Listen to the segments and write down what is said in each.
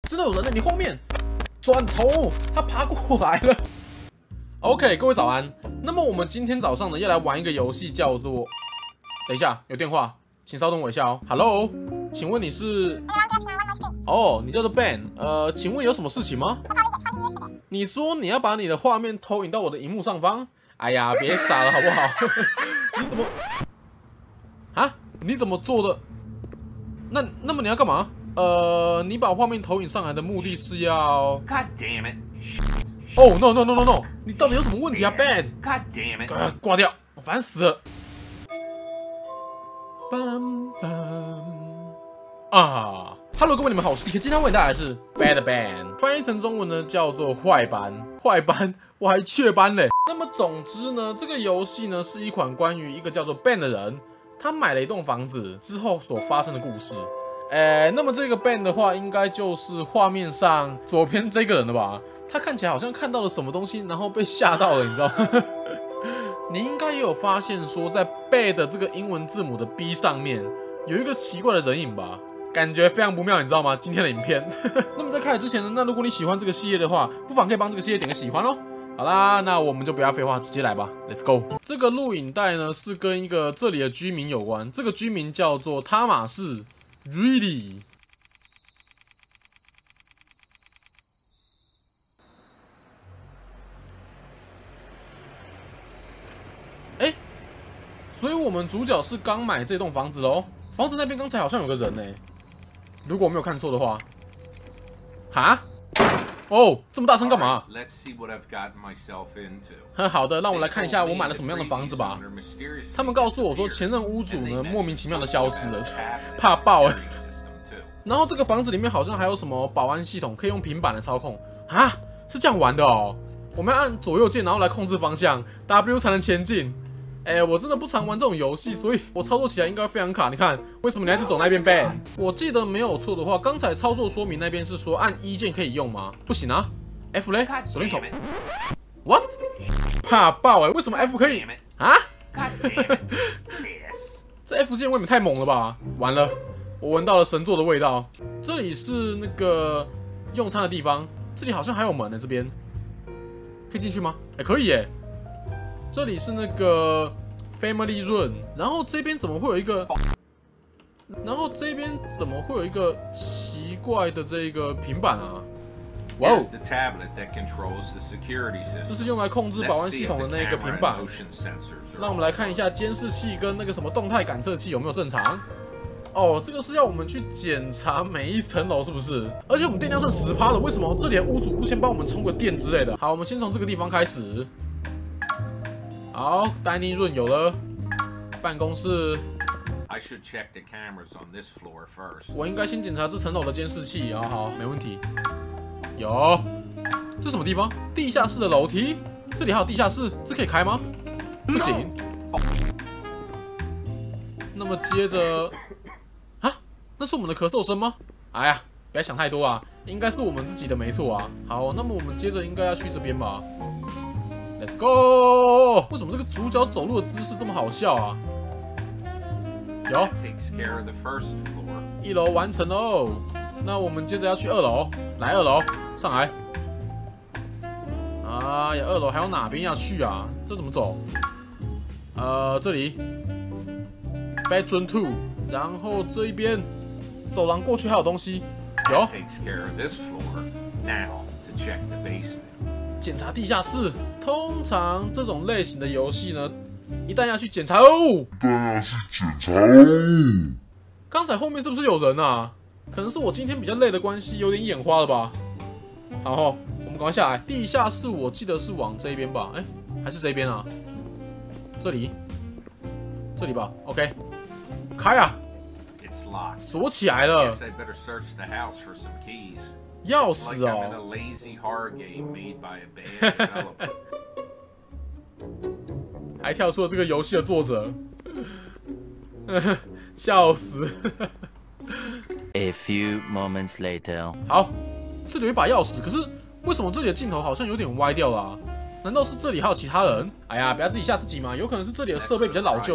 真的有人在你后面，转头，他爬过来了。OK， 各位早安。那么我们今天早上呢，要来玩一个游戏，叫做……等一下，有电话，请稍等我一下哦。Hello， 请问你是？哦，你叫做 Ben。请问有什么事情吗？你说你要把你的画面投影到我的荧幕上方？哎呀，别傻了好不好？你怎么？啊？你怎么做的？那么你要干嘛？你把画面投影上来的目的是要 God damn it！ 哦 no！ 你到底有什么问题啊 ，Ben？God damn it！ 挂掉，我烦死了。Bam bam 啊 ！Hello， 各位你们好，我是迪克，今天为你带来的是 Bad Ban， 翻译成中文呢叫做坏班。坏班，我还雀班嘞。那么总之呢，这个游戏呢是一款关于一个叫做 Ben 的人，他买了一栋房子之后所发生的故事。那么这个 Ben 的话，应该就是画面上左边这个人了吧？他看起来好像看到了什么东西，然后被吓到了，你知道吗？你应该也有发现说，在 Bad 的这个英文字母的 B 上面有一个奇怪的人影吧？感觉非常不妙，你知道吗？今天的影片。那么在开始之前呢，那如果你喜欢这个系列的话，不妨可以帮这个系列点个喜欢哦。好啦，那我们就不要废话，直接来吧 ，Let's go。这个录影带呢是跟一个这里的居民有关，这个居民叫做塔马士 ，Really。所以我们主角是刚买这栋房子喽。房子那边刚才好像有个人呢，如果我没有看错的话。哈？哦，这么大声干嘛？好的，让我来看一下我买了什么样的房子吧。他们告诉我说，前任屋主呢莫名其妙的消失了，怕爆哎。然后这个房子里面好像还有什么保安系统，可以用平板来操控。啊，是这样玩的哦。我们要按左右键，然后来控制方向 ，W 才能前进。我真的不常玩这种游戏，所以我操作起来应该非常卡。你看，为什么你还是走那边 Ben？ 我记得没有错的话，刚才操作说明那边是说按1键可以用吗？不行啊 ，F 嘞，手电筒。What？ 怕爆为什么 F 可以啊？这 F 键未免太猛了吧！完了，我闻到了神作的味道。这里是那个用餐的地方，这里好像还有门呢，这边可以进去吗？可以耶。这里是那个 Family Room， 然后这边怎么会有一个？然后这边怎么会有一个奇怪的这个平板啊？哇哦！这是用来控制保安系统的那个平板。让我们来看一下监视器跟那个什么动态感测器有没有正常。哦，这个是要我们去检查每一层楼是不是？而且我们电量剩10%了，为什么这里的屋主不先帮我们充个电之类的？好，我们先从这个地方开始。好 ，dining room 有了，办公室。我应该先检查这层楼的监视器。好，没问题。有，这什么地方？地下室的楼梯，这里还有地下室，这可以开吗？不行。那么接着，啊，那是我们的咳嗽声吗？哎呀，不要想太多啊，应该是我们自己的没错啊。好，那么我们接着应该要去这边吧。Let's go！ 为什么这个主角走路的姿势这么好笑啊？有，1楼完成喽。那我们接着要去2楼，来2楼，上来。哎呀，2楼还有哪边要去啊？这怎么走？这里 ，Bedroom 2， 然后这一边走廊过去还有东西，有。检查地下室，通常这种类型的游戏呢，一旦要去检查哦，刚才后面是不是有人啊？可能是我今天比较累的关系，有点眼花了吧。好，我们赶快下来。地下室我记得是往这边吧？还是这边啊？这里吧。OK， 开啊！锁起来了。钥匙哦！还跳出了这个游戏的作者，笑死 ！A few moments later， 好，这里有一把钥匙，可是为什么这里的镜头好像有点歪掉了啊？难道是这里还有其他人？哎呀，不要自己吓自己嘛，有可能是这里的设备比较老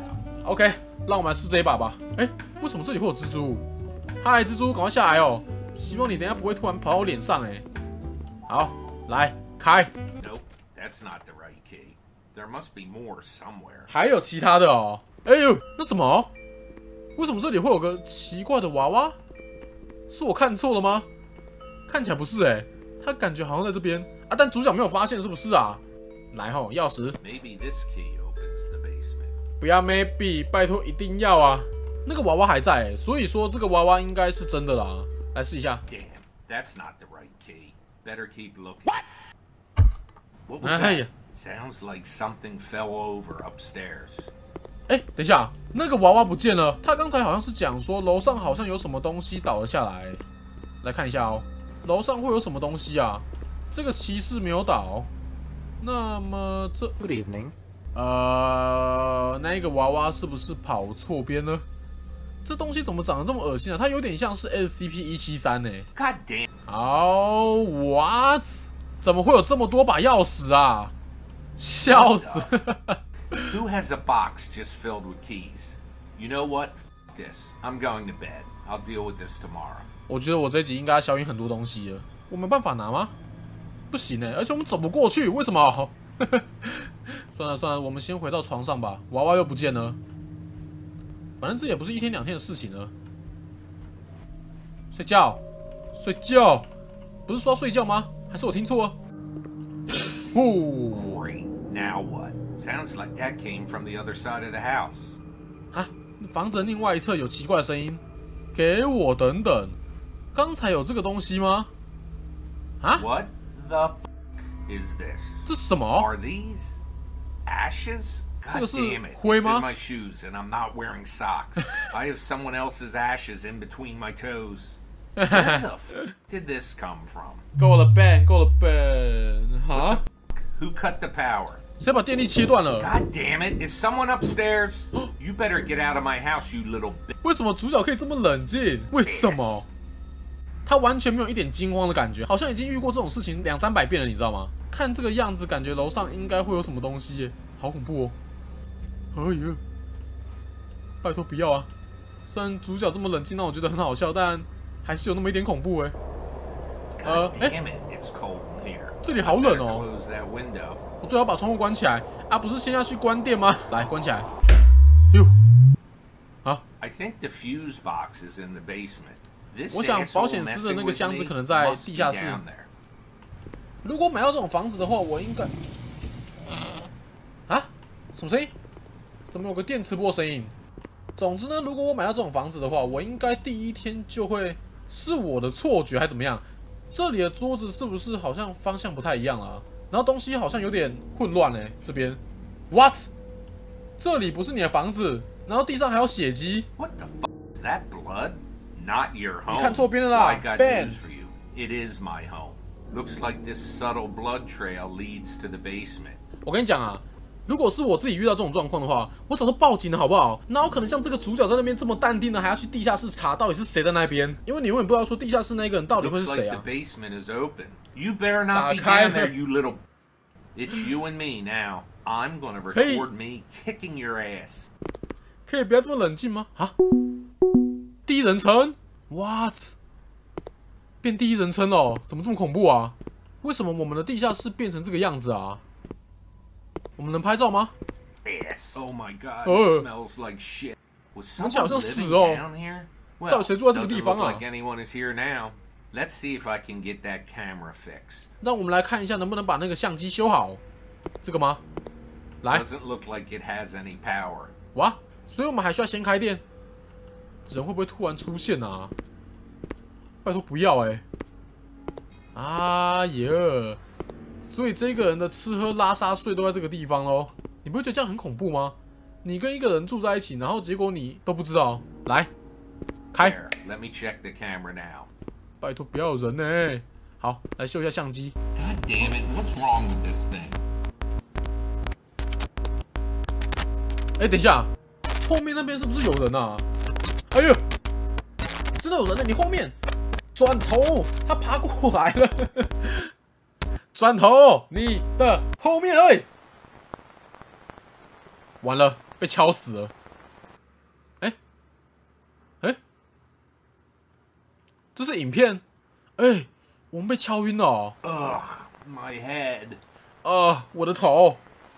旧。OK， 让我们来试这一把吧。为什么这里会有蜘蛛？嗨，蜘蛛，赶快下来哦！ 希望你等一下不会突然跑到我脸上哎。好，来开。 Nope, that's not the right key. There must be more somewhere. 还有其他的哦。哎呦，那什么？为什么这里会有个奇怪的娃娃？是我看错了吗？看起来不是哎，他感觉好像在这边啊，但主角没有发现，是不是啊？来吼，钥匙。 Maybe this key opens the basement. 不要 maybe， 拜托一定要啊！那个娃娃还在，所以说这个娃娃应该是真的啦。来试一下。 Damn, that's not the right key. Better keep looking. What was 哎 that? 呀， Sounds like something fell over upstairs. 哎，等一下，那个娃娃不见了。他刚才好像是讲说楼上好像有什么东西倒了下来。来看一下哦，楼上会有什么东西啊？这个骑士没有倒。那么这 Good evening. 那一个娃娃是不是跑错边呢？这东西怎么长得这么恶心啊？它有点像是 SCP-173呢。 God damn. 好 ，what？ 怎么会有这么多把钥匙啊？笑死！ Who has a box just filled with keys? You know what? F this. I'm going to bed. I'll deal with this tomorrow. 我觉得我这一集应该消音很多东西了。我没办法拿吗？不行哎，而且我们走不过去，为什么？算了算了，我们先回到床上吧。娃娃又不见了，反正这也不是一天两天的事情了。睡觉，睡觉，不是说要睡觉吗？还是我听错了？呼 Great. Now what? Sounds like that came from the other side of the house. 啊！房子的另外一侧有奇怪的声音。给我等等，刚才有这个东西吗？啊？ What the f is this? 这是什么？ Are these ashes? 这 God 个是 damn it. 灰 It's 吗？ in my shoes and I'm not wearing socks. I have someone else's ashes in between my toes. Where the f did this come from? 够了 ，Ben， 够了 ，Ben。哈？ Who cut the power? 谁把电力切断了？ God damn it. Is someone upstairs? You better get out of my house, you little bitch. 为什么主角可以这么冷静？为什么？他完全没有一点惊慌的感觉，好像已经遇过这种事情200-300遍了，你知道吗？看这个样子，感觉楼上应该会有什么东西耶，好恐怖哦！哎呀，拜托不要啊！虽然主角这么冷静让我觉得很好笑，但还是有那么一点恐怖哎。 God damn it. It's cold in here. 这里好冷 Better 哦， close that window. 我最好把窗户关起来啊！不是先要去关电吗？来，关起来。哟， I think the fuse box is in the basement. This 我想 asshole 保险丝的那个 messing 箱 with 子 me 可能在 must 地 be 下室。 down there. 如果买到这种房子的话，我应该啊，什么声音？怎么有个电磁波声音？总之呢，如果我买到这种房子的话，我应该第一天就会是我的错觉还怎么样？这里的桌子是不是好像方向不太一样啊？然后东西好像有点混乱欸，这边 ，what？ 这里不是你的房子，然后地上还有血迹。 What the fuck is that blood? Not your home. 你看错边了啦 Well, I got Ben. news for you. It is my home. Looks like this subtle blood trail leads to the basement. 我跟你讲啊，如果是我自己遇到这种状况的话，我早都报警了，好不好？哪有可能像这个主角在那边这么淡定的，还要去地下室查到底是谁在那边？因为你永远不知道说地下室那个人到底会是 Looks 谁 like 啊 the！basement is open. You better not be 打开。 down there, you little. It's you and me now. I'm gonna 可以。 record me kicking your ass. 可以不要这么冷静吗？啊！第一人称 ，what？ 变第一人称了，怎么这么恐怖啊？为什么我们的地下室变成这个样子啊？我们能拍照吗？ Yes. Oh my god, Oh. it smells like shit. Was 闻起来好 someone 像屎 living 哦。 down here? 到 Well, 底谁住在这个 doesn't 地方 look 啊？ like anyone is here now. Let's see if I can get that camera fixed. 让我们来看一下能不能把那个相机修好。这个吗？来， Doesn't look like it has any power. 哇！所以我们还需要先开店。人会不会突然出现啊？拜托不要欸！啊耶！所以这个人的吃喝拉撒睡都在这个地方咯。你不会觉得这样很恐怖吗？你跟一个人住在一起，然后结果你都不知道。来，开！ There, let me check the camera now. 拜托不要有人呢。好，来秀一下相机。 God damn it, what's wrong with this thing? 哎，等一下，后面那边是不是有人啊？哎呦，真的有人呢！你后面转头，他爬过来了。转头，你的后面，哎，完了，被敲死了。哎，哎，这是影片哎，我们被敲晕了哦。 Ugh, my head. 我的头。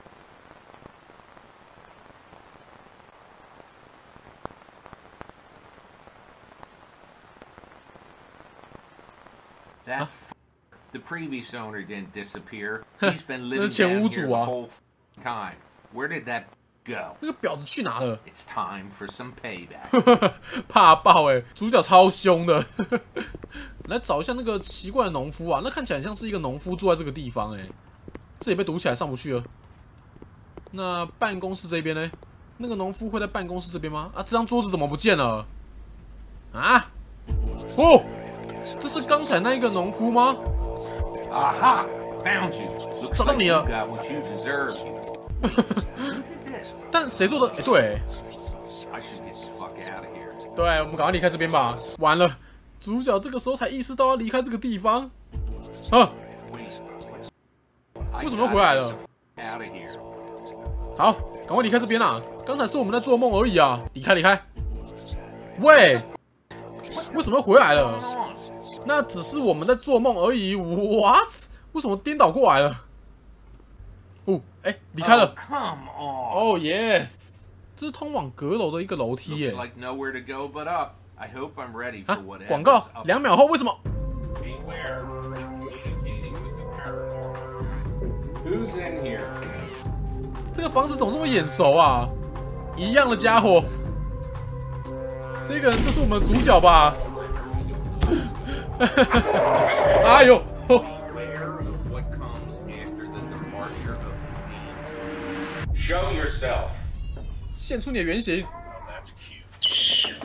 That the previous owner didn't disappear. He's been living 那是前 down 屋 here 主 the 啊。 whole time. Where did that go? 那个婊子去哪了？ It's time for some payback. 怕爆哎！主角超凶的。来找一下那个奇怪的农夫啊，那看起来很像是一个农夫住在这个地方哎。这里被堵起来，上不去了。那办公室这边呢？那个农夫会在办公室这边吗？啊，这张桌子怎么不见了？啊？哦，这是刚才那一个农夫吗？ Aha! Found you. Looks 找到 like 你 you 了。 got what you deserve. Who did this? 但谁做的？哎，对， I should get the fuck out of here. 对，我们赶快离开这边吧。完了，主角这个时候才意识到要离开这个地方。啊， Wait. 为什么又回来了？ Out of here. 好，赶快离开这边啊！刚才是我们在做梦而已啊！离开，离开！喂，为什么又回来了？ Come on. 那只是我们在做梦而已。What？ 为什么颠倒过来了？哦，哎，离开 Oh, 了。 come on. 哦，yes， 这是通往阁楼的一个楼梯 Looks 耶。 like nowhere to go but up. I hope I'm ready 啊 for，whatever. 广告，2秒后为什么？ Beware. Communicating with the paranormal. Who's in here? 这个房子怎么这么眼熟啊？一样的家伙，这个人就是我们的主角吧？哎呦！ Beware of what comes after the departure of the being. Show yourself. 现出你的原形！ Oh, that's cute.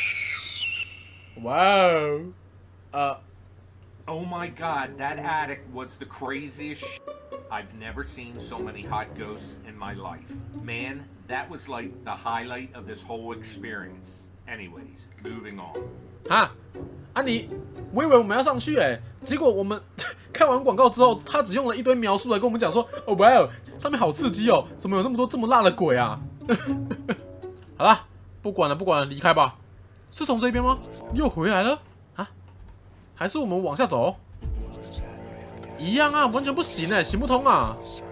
哇哦！ Oh my god, that attic was the craziest shit. I've never seen so many hot ghosts in my life. Man, that was like the highlight of this whole experience. Anyways, moving on. 哈啊你，我以为我们要上去哎，结果我们看完广告之后，他只用了一堆描述来跟我们讲说，哦哇哦，上面好刺激哦，怎么有那么多这么辣的鬼啊？好啦，不管了不管了，离开吧。是从这边吗？又回来了啊？还是我们往下走？一样啊，完全不行哎，行不通啊！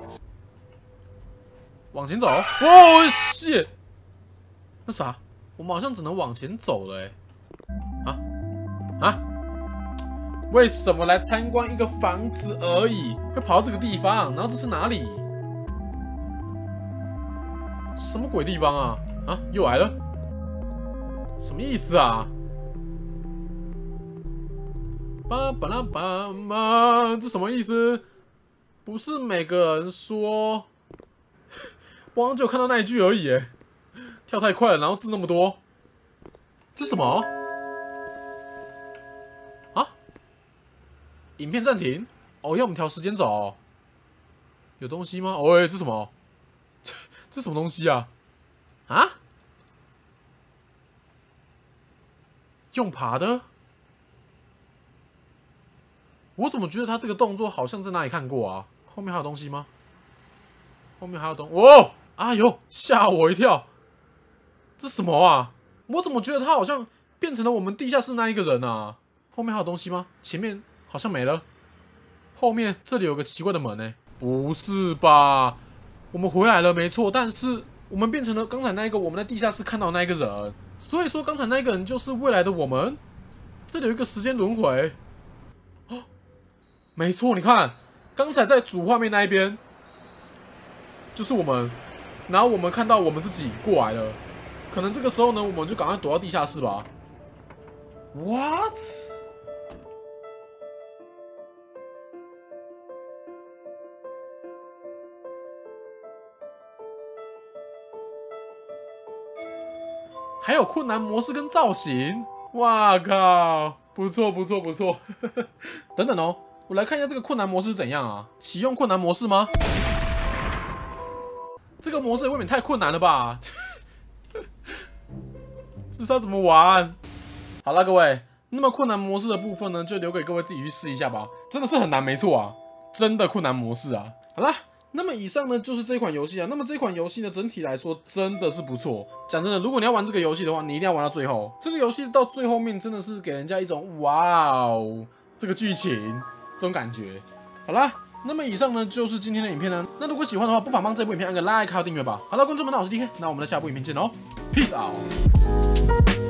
往前走，哦谢，那啥，我们好像只能往前走了哎。啊？为什么来参观一个房子而已，会跑到这个地方？然后这是哪里？什么鬼地方啊？啊，又来了？什么意思啊？巴巴拉巴巴，这什么意思？不是每个人说，我好像只有看到那一句而已耶，跳太快了，然后字那么多，这什么？啊？影片暂停？哦，要我们调时间走哦？有东西吗？哦，喂，这什么？这什么东西啊？啊？用爬的？我怎么觉得他这个动作好像在哪里看过啊？后面还有东西吗？后面还有哦！哎呦，吓我一跳！这什么啊？我怎么觉得他好像变成了我们地下室那一个人啊？后面还有东西吗？前面好像没了。后面这里有个奇怪的门呢？不是吧？我们回来了，没错，但是我们变成了刚才那一个我们在地下室看到的那一个人。所以说，刚才那个人就是未来的我们。这里有一个时间轮回。哦，没错，你看，刚才在主画面那一边就是我们，然后我们看到我们自己过来了。可能这个时候呢，我们就赶快躲到地下室吧。What？ 还有困难模式跟造型，哇靠，不错不错不错。等等哦，我来看一下这个困难模式是怎样啊？启用困难模式吗？这个模式未免太困难了吧？这是要怎么玩？好了，各位，那么困难模式的部分呢，就留给各位自己去试一下吧。真的是很难，没错啊，真的困难模式啊。好啦。那么以上呢就是这款游戏啊。那么这款游戏呢，整体来说真的是不错。讲真的，如果你要玩这个游戏的话，你一定要玩到最后。这个游戏到最后面真的是给人家一种哇哦， 这个剧情，这种感觉。好啦，那么以上呢就是今天的影片呢。那如果喜欢的话，不妨帮这部影片按个 like 还有订阅吧。好了，观众们，那我是 DK，那我们在下部影片见喽 ，Peace out。